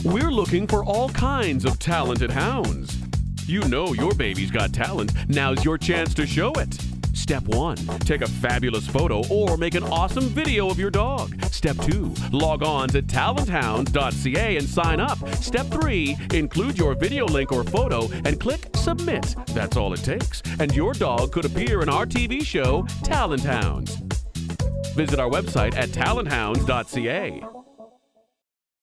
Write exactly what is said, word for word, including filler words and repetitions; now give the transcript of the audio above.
We're looking for all kinds of talented hounds. You know your baby's got talent. Now's your chance to show it. Step one, take a fabulous photo or make an awesome video of your dog. Step two, log on to Talent Hounds dot C A and sign up. Step three, include your video link or photo and click Submit. That's all it takes, and your dog could appear in our T V show, Talent Hounds. Visit our website at Talent Hounds dot C A.